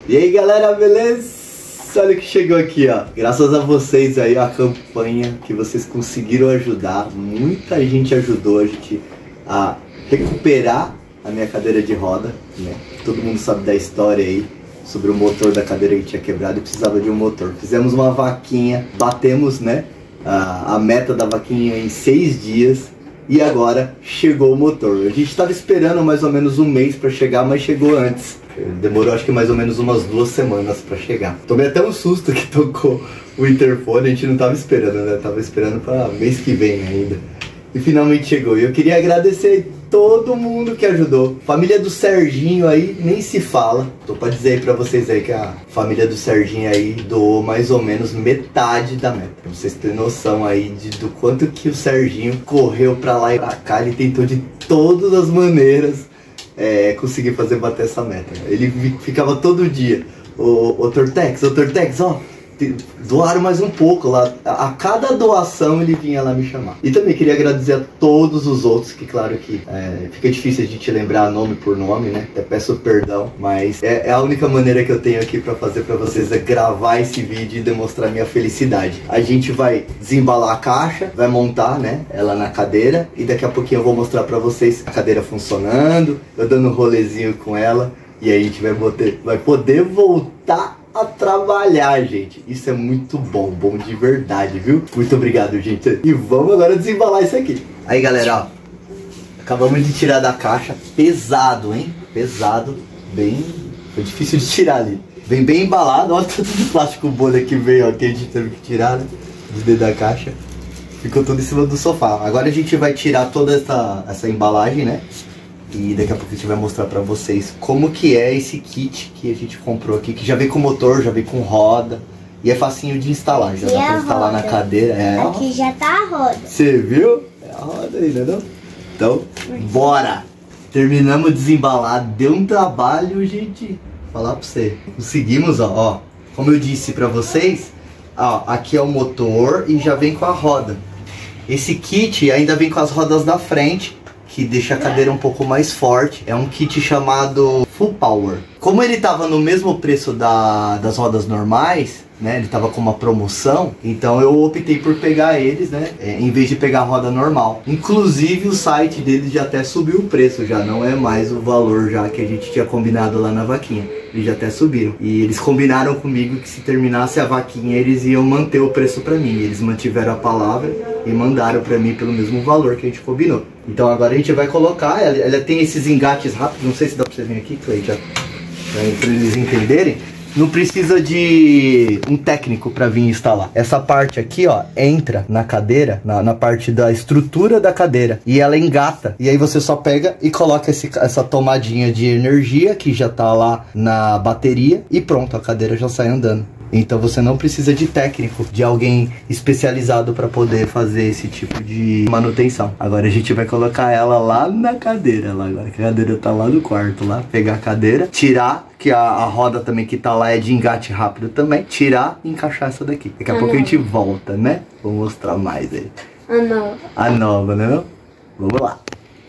E aí galera, beleza? Olha o que chegou aqui, ó. Graças a vocês aí, a campanha que vocês conseguiram ajudar. Muita gente ajudou a gente a recuperar a minha cadeira de roda, né? Todo mundo sabe da história aí sobre o motor da cadeira que tinha quebrado e precisava de um motor. Fizemos uma vaquinha, batemos, né, a meta da vaquinha em 6 dias e agora chegou o motor. A gente estava esperando mais ou menos um mês para chegar, mas chegou antes. Demorou acho que mais ou menos umas 2 semanas para chegar. Tomei até um susto que tocou o interfone, a gente não tava esperando, né? Tava esperando para mês que vem ainda. E finalmente chegou. E eu queria agradecer todo mundo que ajudou. Família do Serginho aí, nem se fala. Tô pra dizer aí pra vocês aí que a família do Serginho aí doou mais ou menos metade da meta. Pra vocês terem noção aí do quanto que o Serginho correu pra lá e pra cá. Ele tentou de todas as maneiras conseguir fazer bater essa meta. Ele ficava todo dia, ô Tortex, ó, doaram mais um pouco lá. A cada doação ele vinha lá me chamar. E também queria agradecer a todos os outros, que claro que fica difícil a gente lembrar nome por nome, né? Até peço perdão, mas é a única maneira que eu tenho aqui pra fazer pra vocês é gravar esse vídeo e demonstrar minha felicidade. A gente vai desembalar a caixa, vai montar, né, ela na cadeira, e daqui a pouquinho eu vou mostrar pra vocês a cadeira funcionando, eu dando um rolezinho com ela, e aí a gente vai poder voltar a trabalhar, gente. Isso é muito bom, bom de verdade, viu? Muito obrigado, gente. E vamos agora desembalar isso aqui. Aí, galera, ó, acabamos de tirar da caixa. Pesado, hein? Pesado. Bem... Foi difícil de tirar ali. Vem bem embalado. Olha tanto de plástico bolha que veio, ó, que a gente teve que tirar, né? De dentro da caixa. Ficou tudo em cima do sofá. Agora a gente vai tirar toda essa embalagem, né? E daqui a pouco a gente vai mostrar pra vocês como que é esse kit que a gente comprou aqui, que já vem com motor, já vem com roda. E é facinho de instalar, já dá pra instalar na cadeira. Aqui já tá a roda. Você viu? É a roda aí, né? Então, bora! Terminamos de desembalar, deu um trabalho, gente. Falar pra você. Conseguimos, ó. Como eu disse pra vocês, ó, aqui é o motor e já vem com a roda. Esse kit ainda vem com as rodas da frente, que deixa a cadeira um pouco mais forte. É um kit chamado Full Power. Como ele tava no mesmo preço das rodas normais, né, ele tava com uma promoção, então eu optei por pegar eles, né, em vez de pegar a roda normal. Inclusive o site deles já até subiu o preço, já não é mais o valor já que a gente tinha combinado lá na vaquinha. Eles já até subiram. E eles combinaram comigo que se terminasse a vaquinha eles iam manter o preço pra mim. Eles mantiveram a palavra e mandaram pra mim pelo mesmo valor que a gente combinou. Então agora a gente vai colocar, ela tem esses engates rápidos, não sei se dá pra você vir aqui, Clay, já pra eles entenderem. Não precisa de um técnico para vir instalar. Essa parte aqui, ó, entra na cadeira, na parte da estrutura da cadeira, e ela engata. E aí você só pega e coloca essa tomadinha de energia que já tá lá na bateria e pronto, a cadeira já sai andando. Então você não precisa de técnico, de alguém especializado para poder fazer esse tipo de manutenção. Agora a gente vai colocar ela lá na cadeira, agora que a cadeira tá lá no quarto, lá, pegar a cadeira, tirar, que a roda também que tá lá é de engate rápido também, tirar e encaixar essa daqui. Daqui a pouco a gente volta, né? Vou mostrar mais aí. A nova. A nova, né não? Vamos lá.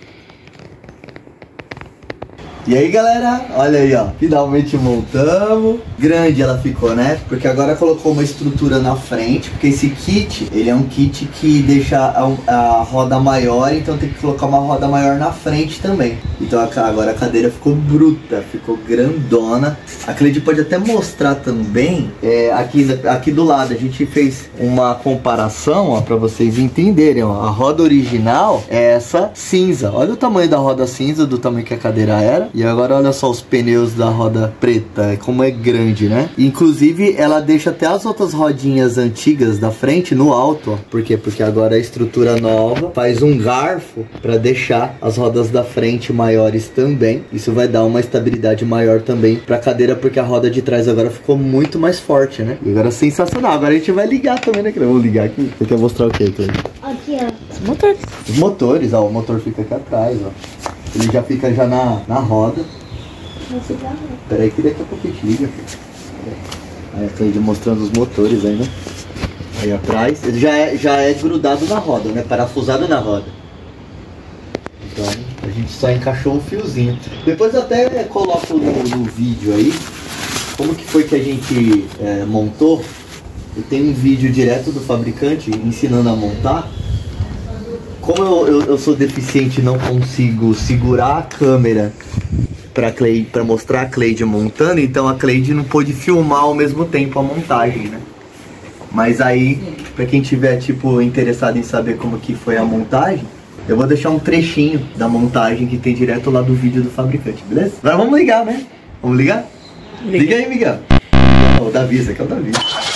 E aí galera, olha aí ó, finalmente montamos. Grande ela ficou, né? Porque agora colocou uma estrutura na frente, porque esse kit, ele é um kit que deixa a roda maior, então tem que colocar uma roda maior na frente também. Então agora a cadeira ficou bruta, ficou grandona. A Cleide pode até mostrar também, aqui do lado, a gente fez uma comparação, ó, pra vocês entenderem, ó. A roda original é essa cinza, olha o tamanho da roda cinza, do tamanho que a cadeira era. E agora olha só os pneus da roda preta, como é grande, né? Inclusive ela deixa até as outras rodinhas antigas da frente no alto, ó. Por quê? Porque agora a estrutura nova faz um garfo para deixar as rodas da frente maiores também. Isso vai dar uma estabilidade maior também para a cadeira, porque a roda de trás agora ficou muito mais forte, né? E agora sensacional. Agora a gente vai ligar também, né? Vamos ligar aqui. Você quer mostrar o que, Cleide? Aqui, ó. Os motores. Os motores, ó. O motor fica aqui atrás, ó. Ele já fica já na roda. Espera aí que daqui a pouco a gente liga. Aí a Cleide mostrando os motores aí, né? Aí atrás. Ele já é grudado na roda, né? Parafusado na roda. Então a gente só encaixou o fiozinho. Depois eu até coloco no vídeo aí como que foi que a gente montou. Eu tenho um vídeo direto do fabricante ensinando a montar. Como eu sou deficiente e não consigo segurar a câmera para mostrar a Cleide montando, então a Cleide não pôde filmar ao mesmo tempo a montagem, né? Mas aí, para quem tiver tipo interessado em saber como que foi a montagem, eu vou deixar um trechinho da montagem que tem direto lá do vídeo do fabricante, beleza? Agora vamos ligar, né? Vamos ligar? Liga aí, Miguel. O Davi, esse aqui é o Davi.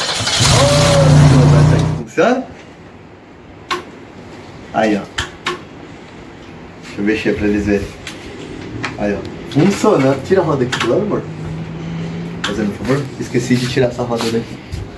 Funciona? Aí, ó. Deixa eu mexer pra eles verem. Aí, ó. Funcionando. Tira a roda aqui do lado, amor. Fazendo um favor. Esqueci de tirar essa roda daqui.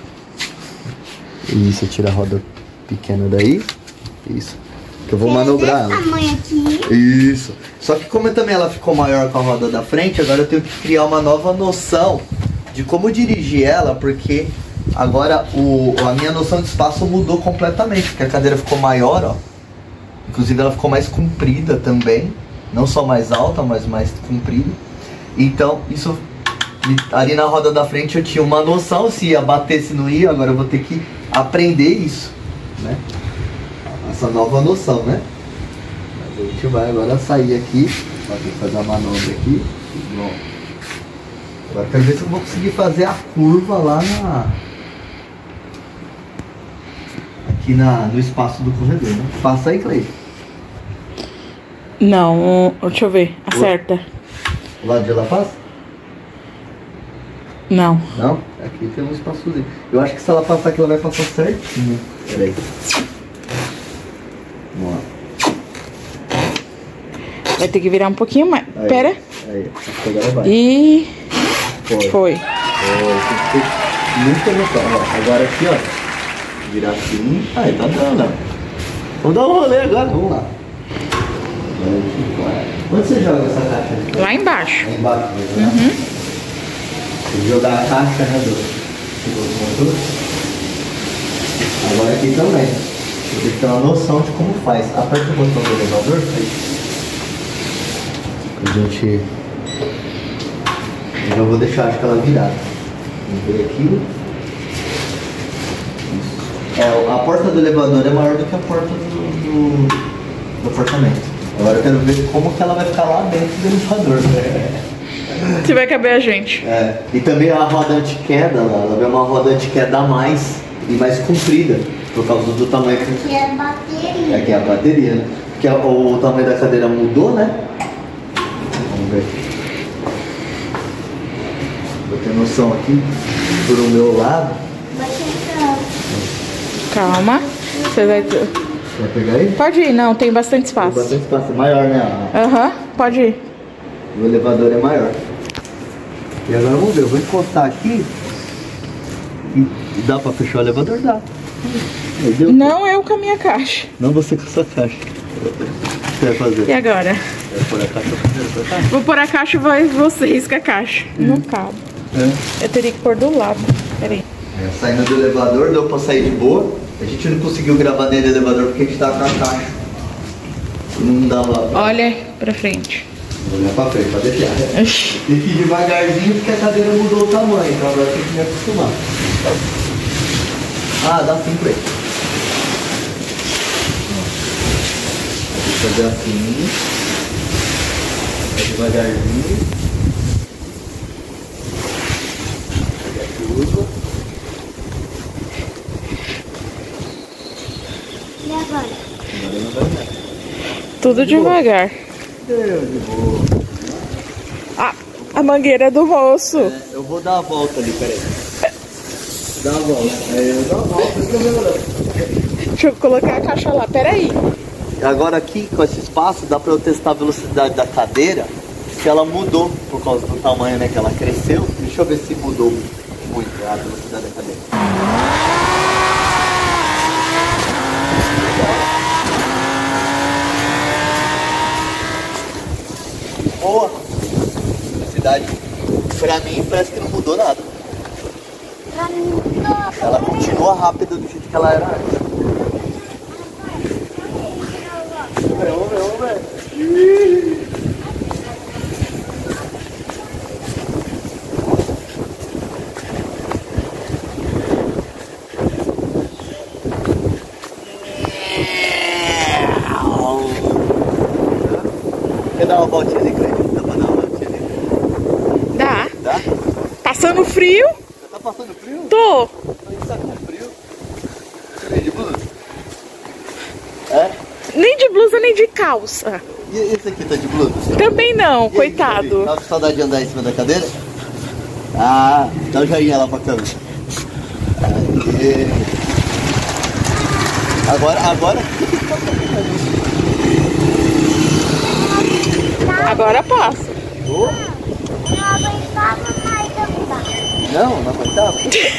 Isso, tira a roda pequena daí. Isso. Que eu vou manobrar ela. Tamanho aqui. Isso. Só que como também ela ficou maior com a roda da frente, agora eu tenho que criar uma nova noção de como dirigir ela, porque agora a minha noção de espaço mudou completamente, porque a cadeira ficou maior, ó. Inclusive ela ficou mais comprida também, não só mais alta, mas mais comprida. Então isso, ali na roda da frente eu tinha uma noção se ia bater, se não ia. Agora eu vou ter que aprender isso, né? Essa nova noção, né? Mas a gente vai agora sair aqui, vai ter que fazer a manobra aqui. Bom. Agora quero ver se eu vou conseguir fazer a curva lá aqui no espaço do corredor, né? Passa aí, Cleide. Não, deixa eu ver. Acerta. O lado de lá passa? Não. Não? Aqui tem um espaçozinho. Eu acho que se ela passar aqui, ela vai passar certinho. Peraí. Vamos lá. Vai ter que virar um pouquinho mais. Aí, Pera. Aí, agora vai. E... Tem Foi. que ter muita noção. Ó, agora aqui, ó. Virar assim. Aí, tá dando, ó. Vamos dar um rolê agora. Vamos lá. Onde você joga essa caixa? Lá embaixo. Lá embaixo, né? Uhum. Tem que jogar a caixa, né, do motor. Agora aqui também. Você tem que ter uma noção de como faz. Aperta o botão do elevador, a gente... Eu já vou deixar, acho que ela virada. Vamos ver aqui. Isso. A porta do elevador é maior do que a porta do apartamento. Agora eu quero ver como que ela vai ficar lá dentro do elevador. Se vai caber a gente. E também a roda anti-queda, ela vem uma roda anti-queda a mais e mais comprida, por causa do tamanho que... Aqui é a bateria. Aqui é a bateria, né? Porque o tamanho da cadeira mudou, né? Vamos ver. Vou ter noção aqui, por o meu lado. Vai chegar. Calma. Você vai... Vai pegar aí? Pode ir, não. Tem bastante Tem espaço. bastante espaço, é maior, né? Aham, pode ir. O elevador é maior. E agora vamos ver, eu vou encostar aqui. E dá pra fechar o elevador? Dá. Deu. Não eu com a minha caixa. Não você com a sua caixa. O que você vai fazer? E agora? Vai pôr a caixa primeiro pra cá? Vou pôr a caixa e vai vocês com a caixa. Não cabe. Eu teria que pôr do lado. Peraí. Saindo do elevador, deu pra sair de boa. A gente não conseguiu gravar dentro do elevador porque a gente tava com a caixa. Não dava pra... Olha pra frente. Vou olhar pra frente, pra deixar. Tem que ir devagarzinho porque a cadeira mudou o tamanho, então agora tem que me acostumar. Ah, dá sim pra ele. Vou fazer assim. Vai devagarzinho. Pegar a curva. E agora? Agora não vai mais. Tudo devagar. Deu de boa. Ah, a mangueira do moço. Eu vou dar a volta ali, peraí. Dá a volta. Eu dou a volta, não tem problema não. Deixa eu colocar a caixa lá. Peraí. Agora aqui, com esse espaço, dá pra eu testar a velocidade da cadeira, se ela mudou por causa do tamanho, né, que ela cresceu. Deixa eu ver se mudou muito a velocidade da cadeira. Boa! Velocidade, pra mim, parece que não mudou nada. Pra mim, não. Ela continua rápida do jeito que ela era antes. Vamos ver. dar uma voltinha ali, Cleiton? Dá pra dar uma voltinha ali? Dá. Dá? Passando frio? Você tá passando frio? Tô. Tá com frio? Você vem de blusa? É? Nem de blusa, nem de calça. E esse aqui tá de blusa? Também não, E aí, coitado. Tá com saudade de andar em cima da cadeira? Ah, dá um joinha lá pra câmera. Aê. Agora... Agora passa. Oh, Não aguentava mais andar. não aguentava?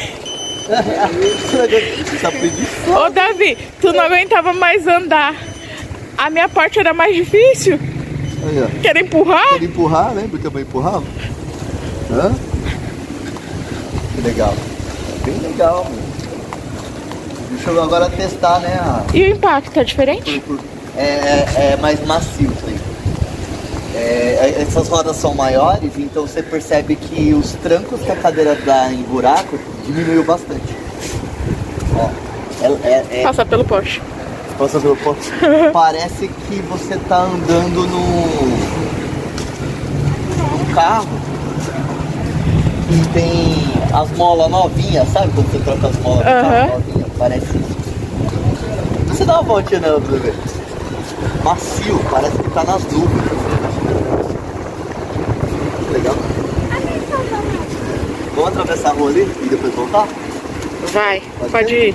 Você tá preguiçoso. Ô, Davi, tu não aguentava mais andar. A minha parte era mais difícil. Aí, ó. Quer empurrar? Quer empurrar, lembra que a mãe empurrava? Hã? Que legal. Bem legal, mano. Deixa eu agora testar, né? E o impacto é diferente? É mais macio isso aí. Essas rodas são maiores, então você percebe que os trancos que a cadeira dá em buraco diminuiu bastante. Ó, Passar pelo poste. Passa pelo poste. Parece que você tá andando num carro que tem as molas novinhas, sabe? Quando você troca as molas do carro novinhas, parece isso. Você dá uma voltinha nela pra ver. Macio, parece que tá nas nuvens. Legal. Vamos atravessar a rua ali e depois voltar? Vai, pode ir.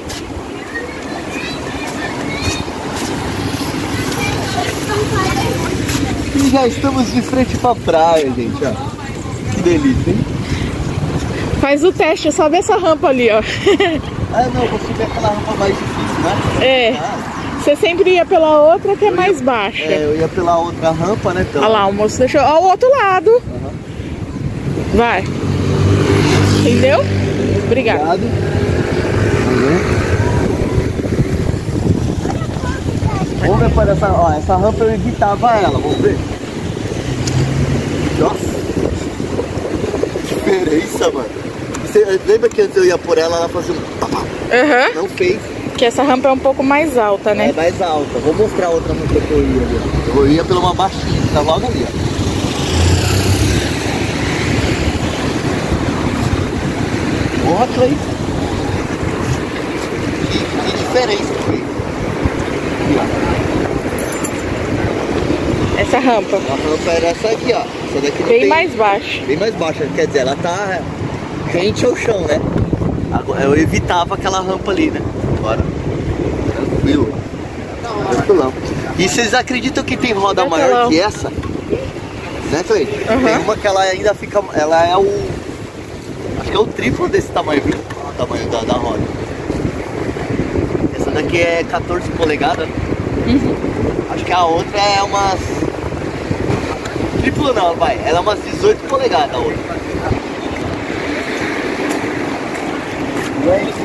E já estamos de frente pra praia, gente, ó. Que delícia, hein? Faz o teste, sobe essa rampa ali, ó. Ah, não, vou subir aquela rampa mais difícil, né? É. Você sempre ia pela outra que é mais baixa. Eu ia pela outra rampa, né? Então... Olha lá, o moço deixou. Ó, o outro lado. Uhum. Vai. Entendeu? Obrigado. Obrigado. Vamos ver para essa rampa eu evitava ela, vamos ver. Nossa. Diferença, mano. Você lembra que antes eu ia por ela fazia um... Não fez. Que essa rampa é um pouco mais alta, né? É mais alta. Vou mostrar outra rampa que eu ia ali. Eu ia pela uma baixinha, tá logo ali, ó. Porra, Clay. Que diferença que fez. Aqui, ó. Essa rampa. A rampa era essa aqui, ó. Essa daqui não Bem tem... mais baixa. Bem mais baixa, quer dizer, ela tá rente ao chão, né? Agora, eu evitava aquela rampa ali, né? Agora, tranquilo. Tranquilão. E vocês acreditam que tem roda maior que essa? Né, Clay? Tem uma que ela ainda fica... Ela é o... Acho que é o triplo desse tamanho, viu? O tamanho da roda. Essa daqui é 14 polegadas. Acho que a outra é umas... Triplo não, vai. Ela é umas 18 polegadas a outra. E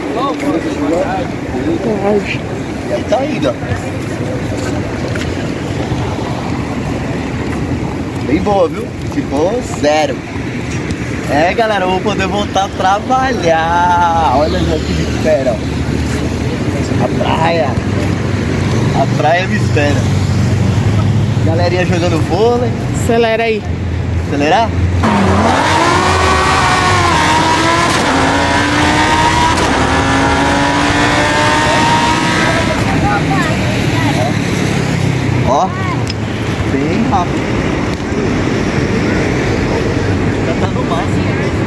aí tá indo, ó. Bem boa, viu? Ficou 0. É, galera, eu vou poder voltar a trabalhar. Olha já que me espera, ó. A praia me espera. Galerinha jogando vôlei. Acelera aí. Acelerar? Ó, bem rápido. Já tá no máximo.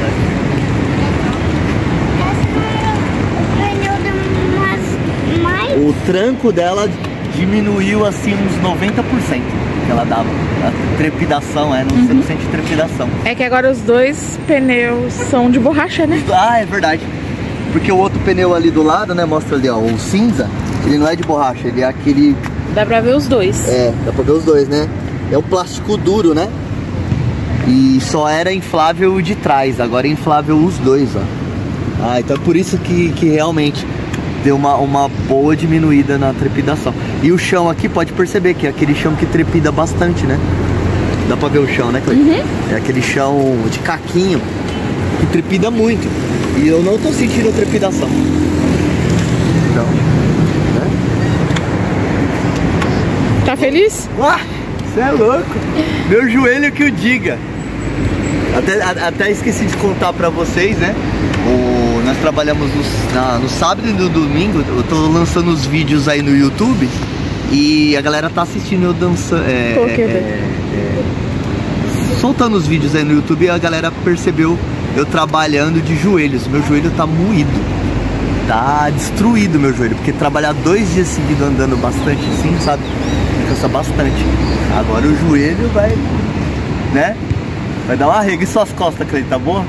O tranco dela diminuiu assim uns 90%. Que ela dava. A trepidação, você não sente trepidação. É que agora os dois pneus são de borracha, né? Ah, é verdade. Porque o outro pneu ali do lado, né, mostra ali, ó, o cinza, ele não é de borracha, ele é aquele... Dá pra ver os dois. É, dá pra ver os dois, né? É um plástico duro, né? E só era inflável o de trás, agora é inflável os dois, ó. Ah, então é por isso que realmente deu uma boa diminuída na trepidação. E o chão aqui, pode perceber que é aquele chão que trepida bastante, né? Dá pra ver o chão, né, Cleiton? É aquele chão de caquinho que trepida muito. E eu não tô sentindo trepidação. Então, né? Tá feliz? Ah, Você é louco. Meu joelho que o diga. Até esqueci de contar pra vocês, né? Nós trabalhamos no sábado e no domingo. Eu tô lançando os vídeos aí no YouTube. E a galera tá assistindo eu dançando. Soltando os vídeos aí no YouTube e a galera percebeu eu trabalhando de joelhos. Meu joelho tá moído. Tá destruído meu joelho. Porque trabalhar 2 dias seguidos andando bastante assim, sabe? Me cansa bastante. Agora o joelho vai, né? Vai dar uma arrega. E suas costas, Cleide, tá boa?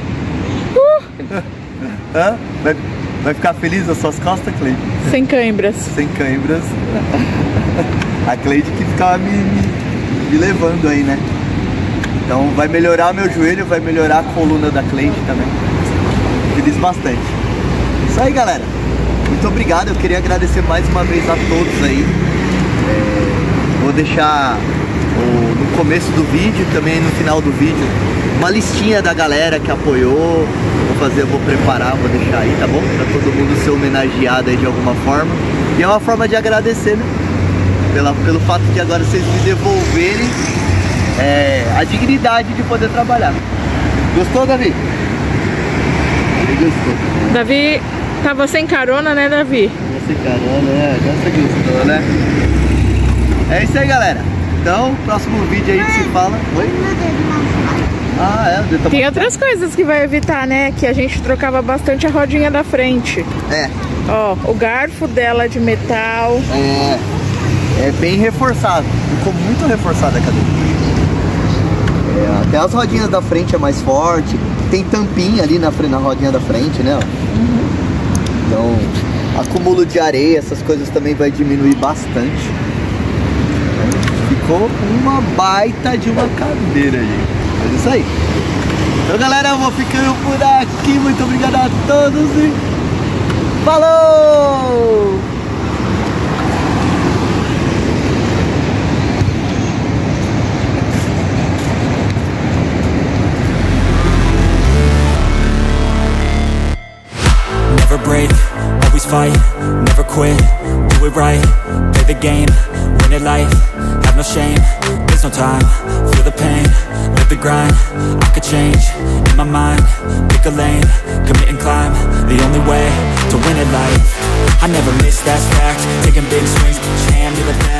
Hã? Vai ficar feliz as suas costas, Cleide? Sem cãibras. Sem cãibras. A Cleide que ficava me levando aí, né? Então vai melhorar meu joelho, vai melhorar a coluna da Cleide também. Feliz bastante. Isso aí, galera. Muito obrigado. Eu queria agradecer mais uma vez a todos aí. Vou deixar no começo do vídeo e também no final do vídeo uma listinha da galera que apoiou. Vou preparar, vou deixar aí, tá bom? Pra todo mundo ser homenageado aí de alguma forma. E é uma forma de agradecer, né? Pelo fato de agora vocês me devolverem a dignidade de poder trabalhar. Gostou, Davi? Ele gostou. Davi tava sem carona, né, Davi? Tava sem carona, né? Agora você gostou, né? É isso aí, galera. Então, próximo vídeo aí que se fala. Oi? Tem outras coisas que vai evitar, né? Que a gente trocava bastante a rodinha da frente. Ó, o garfo dela de metal. É bem reforçado. Ficou muito reforçada a cadeira. Até as rodinhas da frente é mais forte. Tem tampinha ali na rodinha da frente, né? Então, acúmulo de areia, essas coisas também vai diminuir bastante. Ficou uma baita de uma cadeira, gente. É isso aí. Então, galera, eu vou ficando por aqui. Muito obrigado a todos e falou! Never break, always fight, never quit, do it right, play the game, win it life, have no shame, there's no time, feel the pain, live the grind, I could change, in my mind, pick a lane, commit and climb, the only way to win it life, I never miss, that's fact, taking big swings, jam to the back.